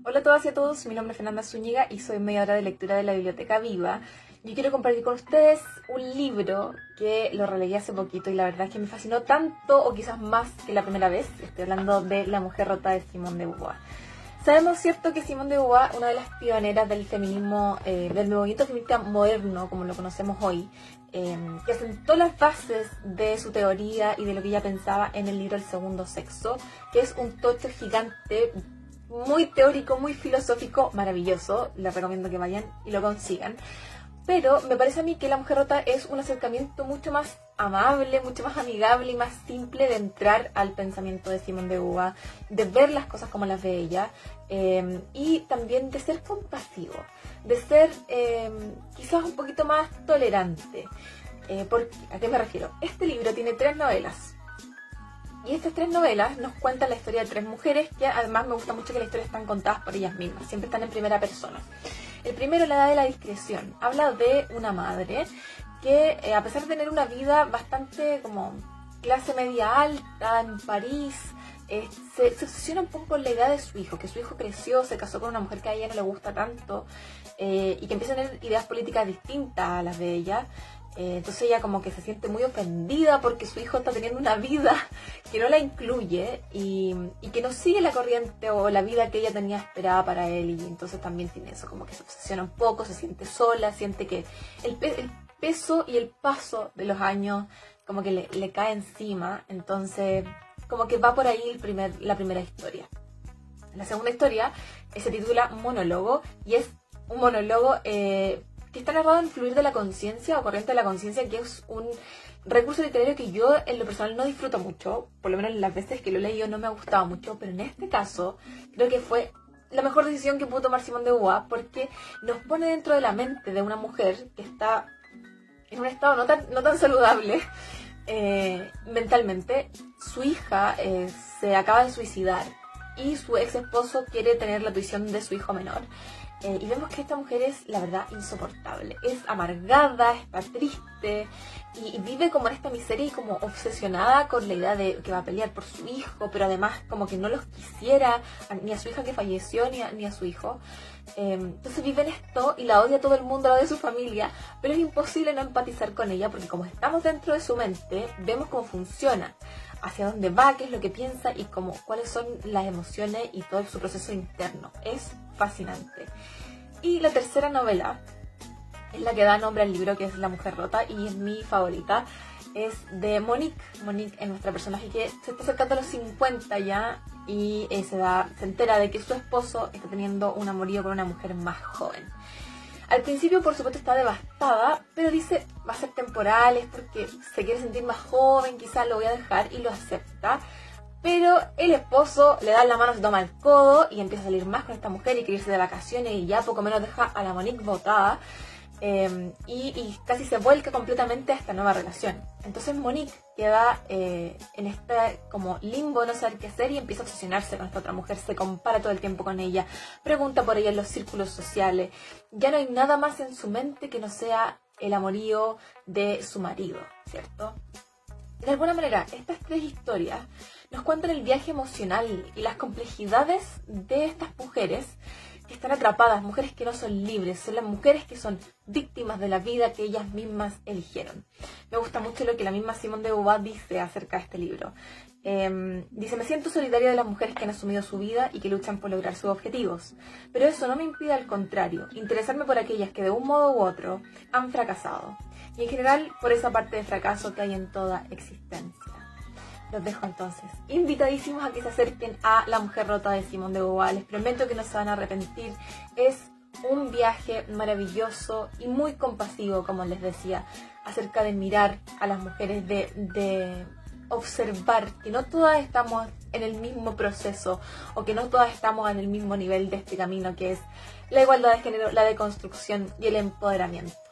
Hola a todas y a todos, mi nombre es Fernanda Zúñiga y soy mediadora de lectura de la Biblioteca Viva. Yo quiero compartir con ustedes un libro que lo releí hace poquito y la verdad es que me fascinó tanto o quizás más que la primera vez. Estoy hablando de La mujer rota de Simone de Beauvoir. Sabemos, cierto, que Simone de Beauvoir, una de las pioneras del feminismo, del movimiento feminista moderno, como lo conocemos hoy, que asentó las bases de su teoría y de lo que ella pensaba en el libro El segundo sexo, que es un tocho gigante, muy teórico, muy filosófico, maravilloso. Les recomiendo que vayan y lo consigan. Pero me parece a mí que La mujer rota es un acercamiento mucho más amable, mucho más amigable y más simple de entrar al pensamiento de Simone de Beauvoir, de ver las cosas como las ve ella, y también de ser compasivo, de ser quizás un poquito más tolerante. ¿A qué me refiero? Este libro tiene 3 novelas. Y estas 3 novelas nos cuentan la historia de 3 mujeres que además me gusta mucho que las historias están contadas por ellas mismas, siempre están en primera persona. El primero, La edad de la discreción, habla de una madre que a pesar de tener una vida bastante como clase media alta en París, se obsesiona un poco con la edad de su hijo, que su hijo creció, se casó con una mujer que a ella no le gusta tanto, y que empieza a tener ideas políticas distintas a las de ella. Entonces ella como que se siente muy ofendida porque su hijo está teniendo una vida que no la incluye y que no sigue la corriente o la vida que ella tenía esperada para él, y entonces también tiene eso, como que se obsesiona un poco, se siente sola, siente que el peso y el paso de los años como que le cae encima. Entonces como que va por ahí la primera historia. La segunda historia se titula Monólogo y es un monólogo que está narrado en fluir de la conciencia o corriente de la conciencia, que es un recurso literario que yo en lo personal no disfruto mucho, por lo menos las veces que lo he leído no me ha gustado mucho, pero en este caso creo que fue la mejor decisión que pudo tomar Simone de Beauvoir, porque nos pone dentro de la mente de una mujer que está en un estado no tan saludable mentalmente. Su hija se acaba de suicidar y su ex esposo quiere tener la tuición de su hijo menor. Y vemos que esta mujer es, la verdad, insoportable. Es amargada, está triste y vive como en esta miseria y como obsesionada con la idea de que va a pelear por su hijo, pero además como que no los quisiera, ni a su hija que falleció, ni a su hijo. Entonces vive en esto y la odia a todo el mundo, la odia a su familia, pero es imposible no empatizar con ella porque como estamos dentro de su mente, vemos cómo funciona, hacia dónde va, qué es lo que piensa y cuáles son las emociones y todo su proceso interno. Es fascinante. Y la tercera novela es la que da nombre al libro, que es La mujer rota, y es mi favorita. Es de Monique. Monique es nuestra personaje que se está acercando a los 50 ya y se entera de que su esposo está teniendo un amorío con una mujer más joven. Al principio, por supuesto, está devastada, pero dice, va a ser temporal, es porque se quiere sentir más joven, quizás lo voy a dejar, y lo acepta. Pero el esposo le da la mano, se toma el codo y empieza a salir más con esta mujer y quiere irse de vacaciones y ya poco menos deja a la Monique botada. Y casi se vuelca completamente a esta nueva relación. Entonces Monique queda en este como limbo, no saber qué hacer, y empieza a obsesionarse con esta otra mujer, se compara todo el tiempo con ella, pregunta por ella en los círculos sociales. Ya no hay nada más en su mente que no sea el amorío de su marido, ¿cierto? De alguna manera, estas 3 historias nos cuentan el viaje emocional y las complejidades de estas mujeres que están atrapadas, mujeres que no son libres, son las mujeres que son víctimas de la vida que ellas mismas eligieron. Me gusta mucho lo que la misma Simone de Beauvoir dice acerca de este libro. Dice, me siento solidaria de las mujeres que han asumido su vida y que luchan por lograr sus objetivos, pero eso no me impide, al contrario, interesarme por aquellas que de un modo u otro han fracasado, y en general por esa parte de fracaso que hay en toda existencia. Los dejo entonces invitadísimos a que se acerquen a La mujer rota de Simone de Beauvoir. Les prometo que no se van a arrepentir. Es un viaje maravilloso y muy compasivo, como les decía, acerca de mirar a las mujeres, de observar que no todas estamos en el mismo proceso o que no todas estamos en el mismo nivel de este camino, que es la igualdad de género, la deconstrucción y el empoderamiento.